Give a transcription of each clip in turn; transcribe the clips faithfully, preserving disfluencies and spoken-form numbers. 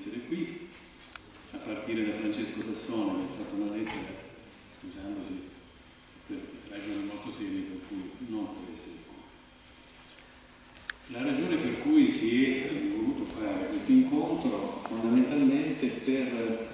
essere qui, a partire da Francesco Tassone, che ha fatto una lettera scusandosi per ragioni molto serie per cui non può essere qui. La ragione per cui si è voluto fare questo incontro fondamentalmente per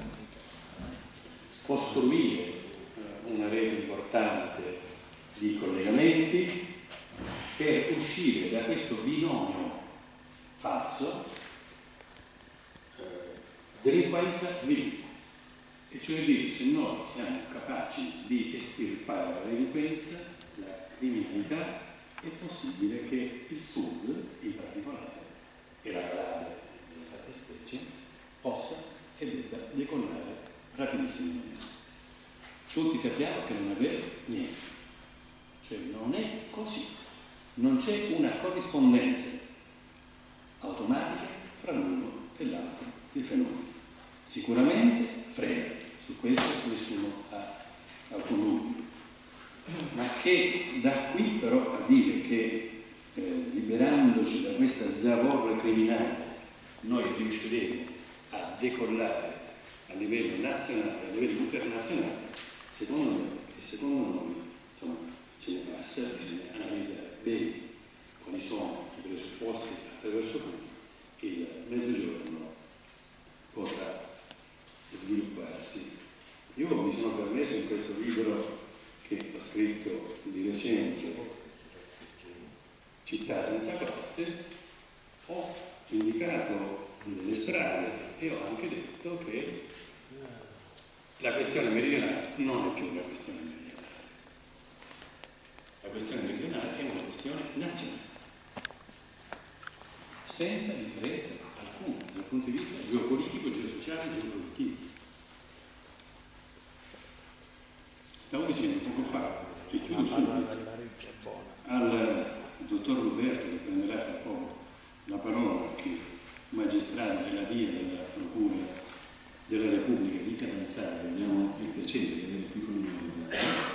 costruire una rete importante di collegamenti, per uscire da questo binomio falso eh, delinquenza-sviluppo, e cioè dire, se noi siamo capaci di estirpare la delinquenza, la criminalità, è possibile che il Sud, in particolare, e la Calabria nelle fattispecie, possa e debba decollare rapidissimamente. Tutti sappiamo che non è vero niente, cioè non è così, non c'è una corrispondenza automatica fra l'uno e l'altro dei fenomeni. Sicuramente frega, su questo nessuno ha alcun dubbio, ma che da qui però a dire che eh, liberandoci da questa zavorra criminale noi riusciremo a decollare a livello nazionale, a livello internazionale, secondo me e secondo noi, insomma, ce ne passa, bisogna analizzare bene quali sono i presupposti attraverso cui il Mezzogiorno potrà svilupparsi. Io mi sono permesso in questo libro che ho scritto di recente, Città senza classe, ho indicato delle strade e ho anche detto che la questione meridionale non è più la questione meridionale. La questione meridionale è una questione nazionale, senza differenza alcuna dal punto di vista geopolitico, geosociale e geoproduttivo. Stavo dicendo poco fa, e chiudo subito, al dottor Roberto, che prenderà tra poco la parola, che magistrato della via della Procura della Repubblica di Catanzaro, abbiamo il piacere di avere qui con noi.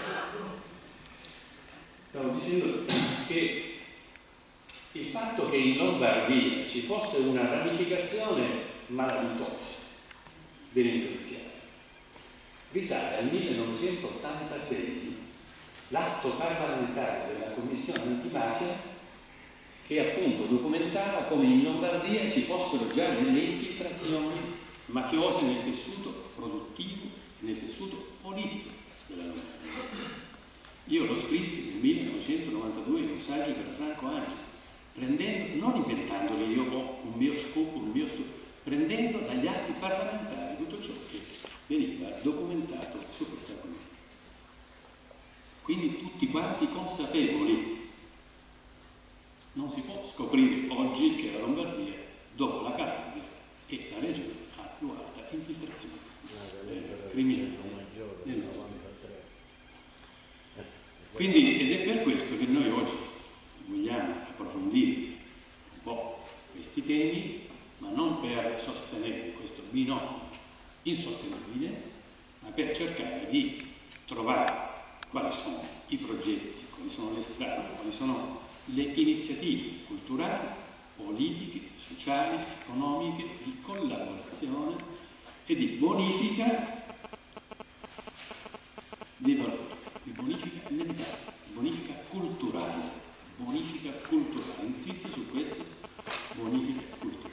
Stavo dicendo che il fatto che in Lombardia ci fosse una ramificazione malavitosa delinquenziale risale al millenovecentottantasei, l'atto parlamentare della Commissione antimafia, che appunto documentava come in Lombardia ci fossero già delle infiltrazioni mafiose nel tessuto produttivo, nel tessuto politico della Lombardia. Io lo scrissi nel millenovecentonovantadue in un saggio per Franco Angeli, prendendo, non inventandoli io ho un mio scopo, un mio studio, prendendo dagli atti parlamentari tutto ciò che veniva documentato su questa argomento. Quindi tutti quanti consapevoli. Non si può scoprire oggi che la Lombardia, dopo la Calabria, è la regione a più alta infiltrazione eh, criminale nel nostro paese. Quindi, ed è per questo che noi oggi vogliamo approfondire un po' questi temi, ma non per sostenere questo binomio insostenibile, ma per cercare di trovare quali sono i progetti, quali sono le strade, quali sono le iniziative culturali, politiche, sociali, economiche, di collaborazione e di bonifica dei valori, di bonifica mentale, di bonifica culturale, bonifica culturale, insisto su questo, bonifica culturale.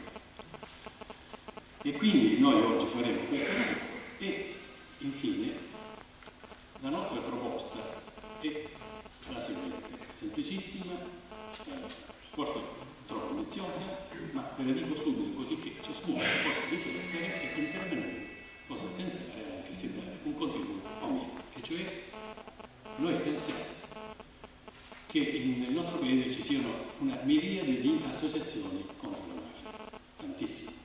E quindi noi oggi faremo questo lavoro e infine la nostra proposta è la seguente, semplicissima, eh, forse troppo ambiziosa, ma ve la dico subito così che ciascuno possa riflettere e intervenire, possa pensare anche se dare un contributo o meno. E cioè noi pensiamo che nel nostro paese ci siano una miriade di associazioni contro la mafia, tantissime.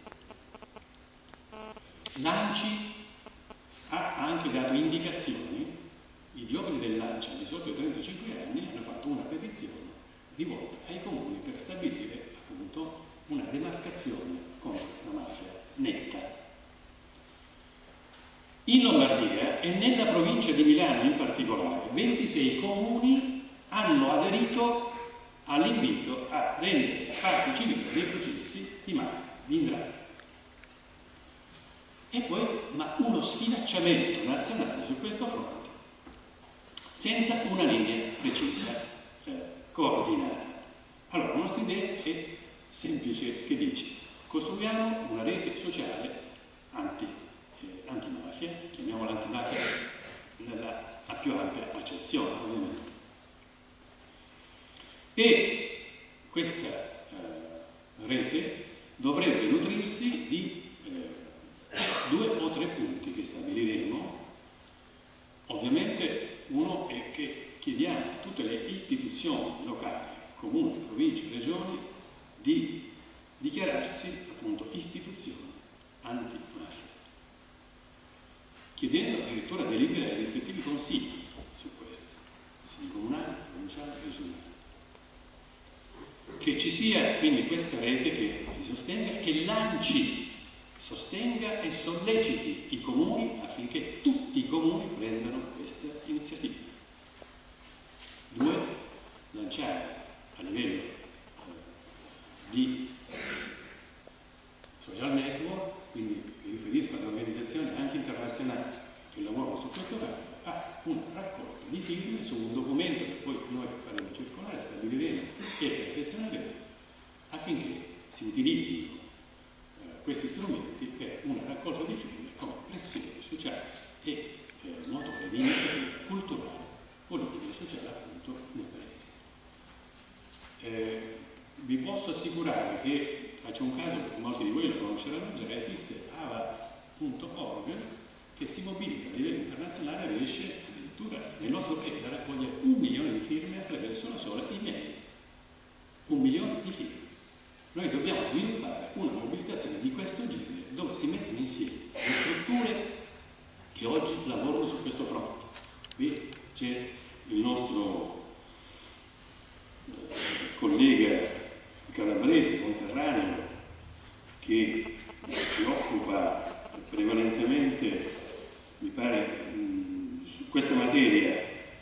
L'ANCI ha anche dato indicazioni. I giovani dell'ANCI di sotto i trentacinque anni hanno fatto una petizione rivolta ai comuni per stabilire appunto una demarcazione contro la mafia netta. In Lombardia e nella provincia di Milano in particolare, ventisei comuni hanno aderito all'invito a rendersi parte civile dei processi di mafia, di 'ndrangheta. e poi ma uno sfilacciamento nazionale su questo fronte senza una linea precisa, eh, coordinata. Allora, la nostra idea è semplice, che dice: costruiamo una rete sociale anti, eh, antimafia, chiamiamola antimafia nella la più ampia accezione, ovviamente. E questa eh, rete dovrebbe nutrirsi di eh, due o tre punti che stabiliremo. Ovviamente uno è che chiediamo a tutte le istituzioni locali, comuni, province, regioni, di dichiararsi appunto istituzioni antimafia, chiedendo addirittura delibere ai rispettivi consigli su questo, consigli comunali, provinciali, regionali. Che ci sia quindi questa rete che li sostenga, che lanci, sostenga e solleciti i comuni affinché tutti i comuni prendano questa iniziativa. Due, lanciare a livello eh, di social network, quindi mi riferisco ad organizzazioni anche internazionali che lavorano su questo campo, a una raccolta di firme su un documento che poi noi faremo circolare, stabiliremo e perfezioneremo affinché si utilizzino eh, questi strumenti per una raccolta di firme come pressione sociale e eh, motore di iniziativa culturale, politica e sociale appunto nel Paese. Eh, vi posso assicurare che, faccio un caso che molti di voi lo conosceranno già, esiste avaz punto org che si mobilita a livello internazionale e riesce addirittura nel nostro paese a raccogliere un milione di firme attraverso la sola email. Un milione di firme. Noi dobbiamo sviluppare una mobilitazione di questo genere dove si mettono insieme le strutture che oggi lavorano su questo fronte. Qui c'è il nostro eh, collega calabrese, conterraneo, che si occupa prevalentemente, mi pare, mh, su questa materia.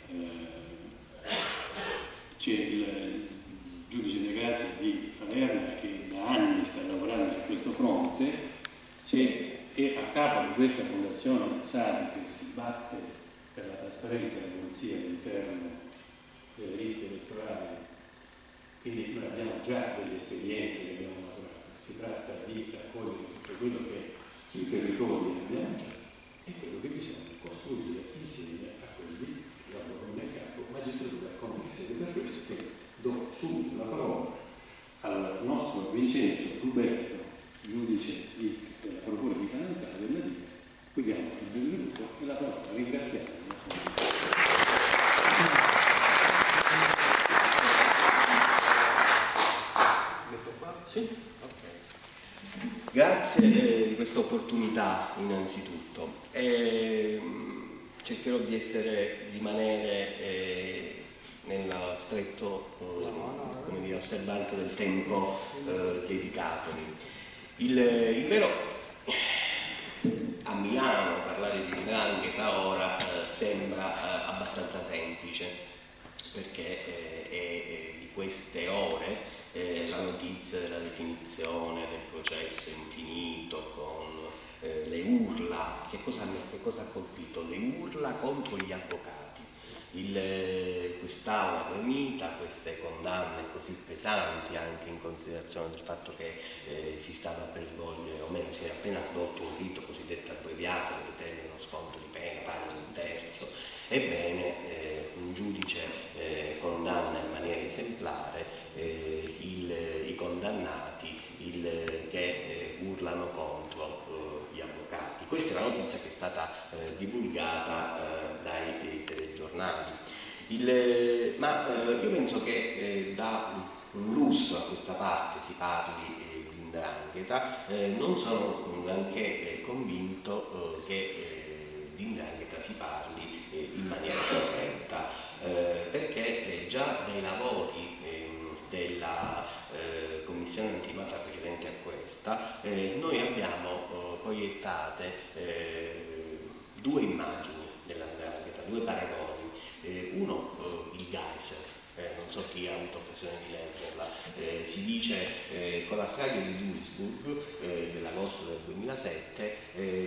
eh, c'è il giudice di grazia di Palermo che da anni sta lavorando su questo fronte, c'è è a capo di questa fondazione Mazzari che si batte per la trasparenza e la pulizia all'interno delle liste elettorali. Quindi noi abbiamo già delle esperienze che abbiamo maturato, si tratta di raccogliere tutto quello che sui territori abbiamo già e quello che bisogna costruire insieme a quelli che lavorano nel campo, magistratura connessa. Ed è per questo che do subito la parola al nostro Vincenzo Ruberto, giudice di, della Procura di Catanzaro del Nadia, cui diamo il benvenuto e la parola ringraziando. Sì? Okay. Grazie eh, di questa opportunità innanzitutto. Eh, cercherò di essere, rimanere eh, nel stretto eh, come dire, osservante del tempo eh, dedicatomi. Il, il vero, a Milano parlare di 'ndrangheta ora eh, sembra eh, abbastanza semplice, perché eh, è, è di queste ore Eh, la notizia della definizione del processo infinito con eh, le urla. Che cosa, che cosa ha colpito? Le urla contro gli avvocati. Eh, quest'aula premita, queste condanne così pesanti, anche in considerazione del fatto che eh, si stava per svolgere, o meno si era appena svolto un rito cosiddetto abbreviato che determina uno sconto di pena pari ad un terzo. Ebbene, eh, un giudice eh, condanna in maniera esemplare eh, il, i condannati il, che eh, urlano contro eh, gli avvocati. Questa è la notizia che è stata eh, divulgata eh, dai telegiornali. Il, ma eh, io penso che eh, da un lustro a questa parte si parli eh, di 'ndrangheta, eh, non sono anche eh, convinto eh, che eh, di 'ndrangheta si parli in maniera corretta, eh, perché eh, già dai lavori eh, della eh, commissione antimafia precedente a questa eh, noi abbiamo eh, proiettate eh, due immagini della 'ndrangheta, due paragoni. Eh, uno eh, il geyser, eh, non so chi ha avuto occasione di leggerla, eh, si dice eh, con la strage di Duisburg eh, dell'agosto del duemilasette eh,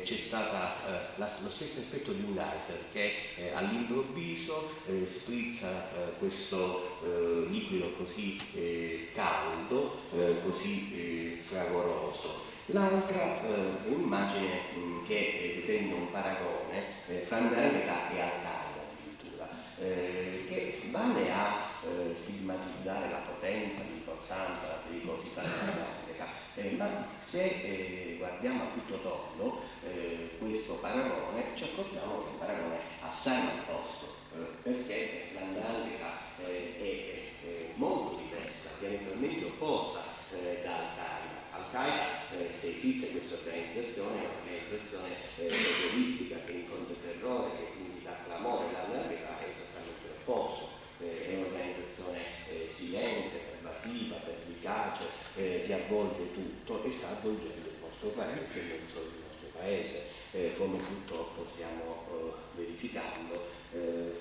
c'è stato eh, lo stesso effetto di un geyser che eh, all'improvviso eh, sprizza eh, questo eh, liquido così eh, caldo, eh, così eh, fragoroso. L'altra è eh, un'immagine mh, che ritengo un paragone eh, fra Ndrangheta e Al-Qaeda addirittura, eh, che vale a eh, stigmatizzare la potenza, l'importanza, la pericolosità della Ndrangheta, eh, ma se eh, guardiamo a tutto tondo eh, questo paragone ci accorgiamo che è un paragone assai opposto, eh, perché la Ndrangheta eh, è, è molto diversa, diametralmente opposta eh, da Al-Qaeda. Al-Qaeda, eh, se esiste questa organizzazione, è un'organizzazione eh, terroristica che incontra il terrore, che quindi dà clamore, la Ndrangheta è esattamente l'opposto, eh, è un'organizzazione eh, silente, pervasiva, pervicace, eh, che avvolge tutto e sta avvolgendo il nostro paese e non solo il nostro paese, eh, come purtroppo stiamo eh, verificando, eh,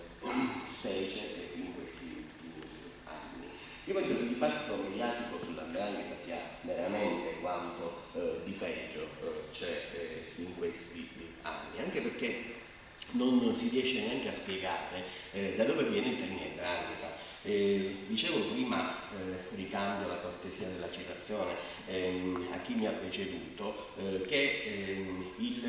specie in questi ultimi anni. Io penso che il dibattito mediatico sulla Ndrangheta sia veramente quanto eh, di peggio eh, c'è eh, in questi anni, anche perché non si riesce neanche a spiegare eh, da dove viene il termine Ndrangheta. Eh, dicevo prima, eh, ricambio la cortesia della citazione ehm, a chi mi ha preceduto, eh, che ehm, il,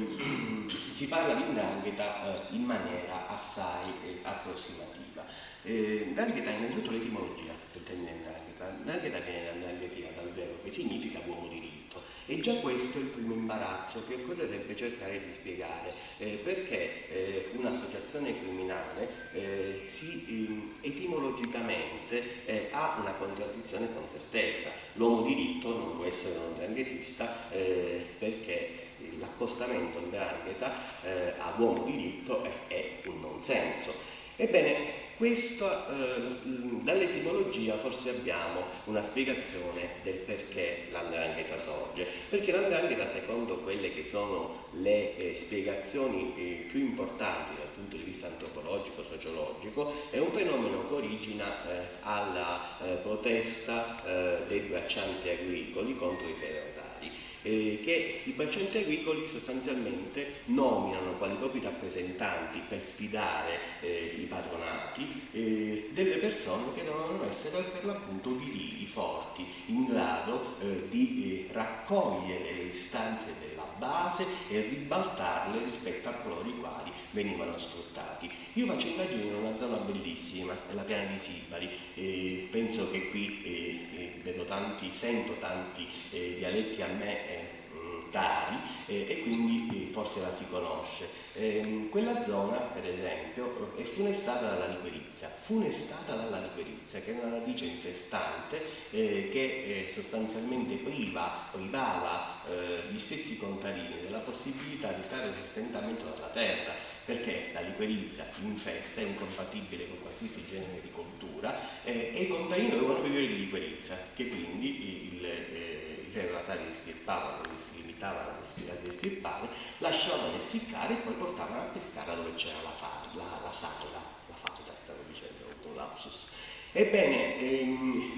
ehm, si parla di Ndrangheta eh, in maniera assai eh, approssimativa. Eh, Ndrangheta è innanzitutto l'etimologia del termine Ndrangheta. Ndrangheta viene da Ndrangheta, dal verbo che significa uomo diritto, e già questo è il primo imbarazzo che occorrerebbe cercare di spiegare, eh, perché eh, un'associazione criminale eh, si eh, etimologicamente eh, ha una contraddizione con se stessa. L'uomo diritto non può essere un ndranghetista eh, perché l'accostamento Ndrangheta eh, a uomo diritto è, è un non senso. Ebbene, questo, eh, dall'etimologia forse abbiamo una spiegazione del perché la Ndrangheta sorge, perché la Ndrangheta, secondo quelle che sono le eh, spiegazioni eh, più importanti dal punto di vista antropologico, sociologico, è un fenomeno che origina eh, alla eh, protesta eh, dei braccianti agricoli contro i feudali. Eh, che i braccianti agricoli sostanzialmente nominano quali propri rappresentanti per sfidare eh, i patronati eh, delle persone che dovevano essere per l'appunto virili, forti, in grado eh, di eh, raccogliere le istanze della base e ribaltarle rispetto a coloro i quali venivano sfruttati. Io faccio indagini in una zona bellissima, la piana di Sibari, eh, penso che qui eh, eh, vedo tanti, sento tanti eh, dialetti a me eh, cari eh, e quindi eh, forse la si conosce. Eh, quella zona, per esempio, è funestata dalla liquirizia, funestata dalla liquirizia, che è una radice infestante eh, che eh, sostanzialmente priva, privava eh, gli stessi contadini della possibilità di trarre sostentamento dalla terra, perché la liquirizia infesta, è incompatibile con qualsiasi genere di coltura eh, e i contadini dovevano vivere di liquirizia, che quindi il, eh, i feudali estirpavano, si limitavano a estirpare, lasciavano essiccare e poi portavano a pescare dove c'era la, la, la sala, la falda, stavo dicendo, un lapsus. Ebbene, ehm,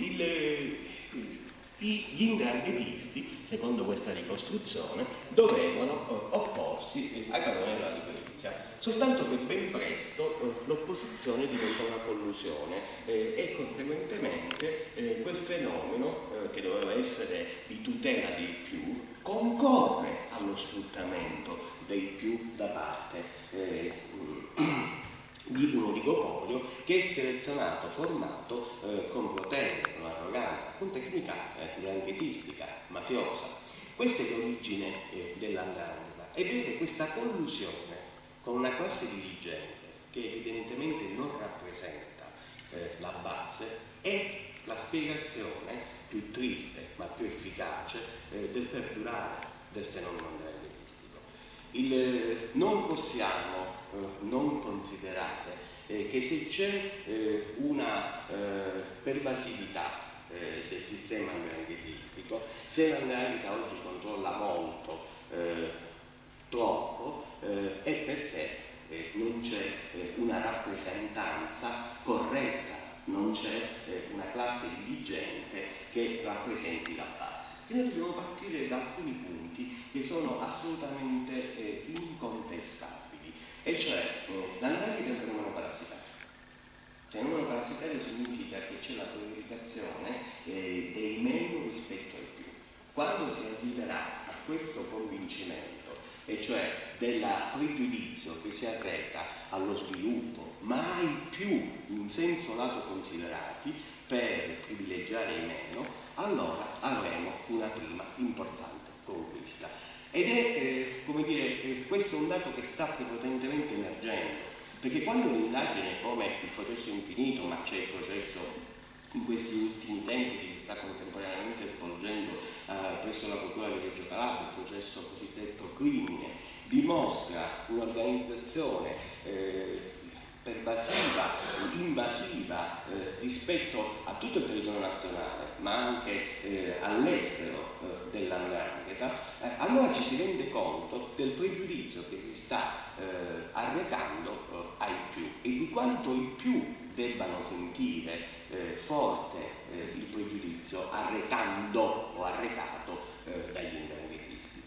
il, gli ndranghetisti, secondo questa ricostruzione, dovevano eh, opporsi ai padroni della liquirizia. Soltanto che ben presto eh, l'opposizione diventa una collusione eh, e conseguentemente eh, quel fenomeno eh, che doveva essere di tutela dei più concorre allo sfruttamento dei più da parte eh, di un oligopolio che è selezionato, formato eh, con potere, con arroganza, con tecnica eh, ndranghetistica, mafiosa. Questa è l'origine eh, della 'ndrangheta e vedete questa collusione con una classe dirigente che evidentemente non rappresenta eh, la base è la spiegazione più triste ma più efficace eh, del perdurare del fenomeno ndranghetistico. Il, eh, non possiamo eh, non considerare eh, che se c'è eh, una eh, pervasività eh, del sistema ndranghetistico, se la 'ndrangheta oggi controlla molto, eh, troppo, eh, è perché eh, non c'è eh, una rappresentanza corretta, non c'è eh, una classe dirigente che rappresenti la base. E noi dobbiamo partire da alcuni punti che sono assolutamente cioè eh, l'andrangheta è un fenomeno parassitario. Fenomeno parassitario significa che c'è la prevaricazione eh, dei meno rispetto ai più. Quando si arriverà a questo convincimento, e cioè del pregiudizio che si arreca allo sviluppo, mai più in senso lato considerati, per privilegiare i meno, allora avremo una prima importante conquista. Ed è, eh, come dire, eh, questo è un dato che sta prepotentemente emergendo, perché quando un'indagine come il processo infinito, ma c'è il processo in questi ultimi tempi che si sta contemporaneamente svolgendo eh, presso la Procura di Reggio Calabria, il processo cosiddetto crimine, dimostra un'organizzazione eh, pervasiva, invasiva eh, rispetto a tutto il territorio nazionale, ma anche eh, all'estero eh, dell'andrangheta, eh, allora ci si rende conto del pregiudizio che si sta eh, arrecando eh, ai più e di quanto i più debbano sentire eh, forte eh, il pregiudizio arrecando o arrecato eh, dagli indranghetisti.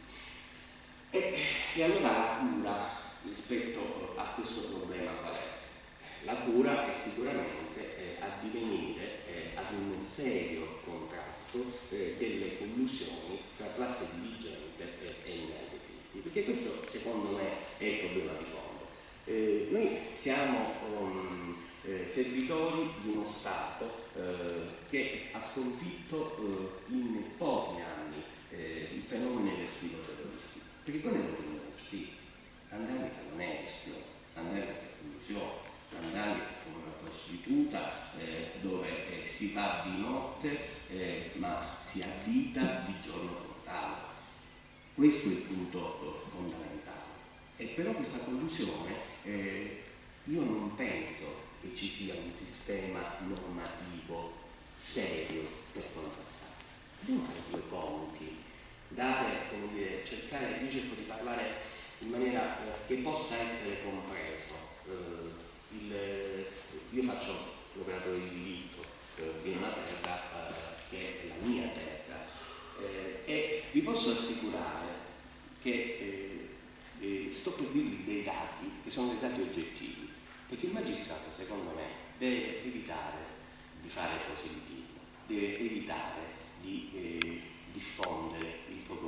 E, e allora la cura rispetto a questo problema qual è? La cura è sicuramente eh, addivenire eh, ad un serio contrasto eh, delle collusioni tra classe dirigente e, e indranghetisti, perché questo secondo me è il problema di fondo. Eh, noi siamo um, eh, servitori di uno Stato eh, che ha sconfitto eh, in pochi anni eh, il fenomeno eversivo terroristico, perché quello è un fenomeno eversivo, l'andrangheta non è eversione, l'andrangheta è collusione. L'andrangheta è come una prostituta eh, dove eh, si va di notte eh, ma si addita di giorno frontale. Questo è il punto eh, fondamentale. E però questa collusione eh, io non penso che ci sia un sistema normativo serio per contrastare. Dobbiamo fare due conti, dare, come dire, cercare, io cerco di parlare in maniera eh, che possa essere compreso. Eh, Il, io faccio l'operatore di diritto eh, in una terra eh, che è la mia terra eh, e vi posso assicurare che eh, eh, sto per dirvi dei dati che sono dei dati oggettivi, perché il magistrato secondo me deve evitare di fare proselitismo, deve evitare di eh, diffondere il proprio